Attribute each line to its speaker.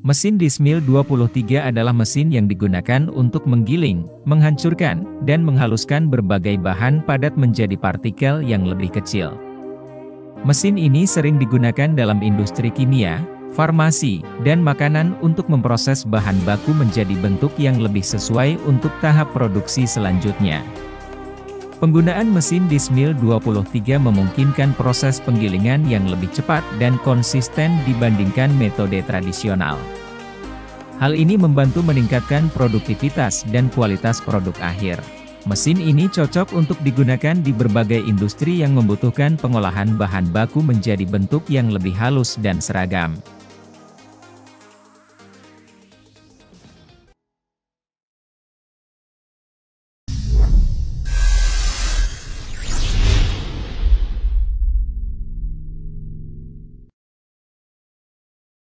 Speaker 1: Mesin Dismill 23 adalah mesin yang digunakan untuk menggiling, menghancurkan, dan menghaluskan berbagai bahan padat menjadi partikel yang lebih kecil. Mesin ini sering digunakan dalam industri kimia, farmasi, dan makanan untuk memproses bahan baku menjadi bentuk yang lebih sesuai untuk tahap produksi selanjutnya. Penggunaan mesin Dismill 23 memungkinkan proses penggilingan yang lebih cepat dan konsisten dibandingkan metode tradisional. Hal ini membantu meningkatkan produktivitas dan kualitas produk akhir. Mesin ini cocok untuk digunakan di berbagai industri yang membutuhkan pengolahan bahan baku menjadi bentuk yang lebih halus dan seragam.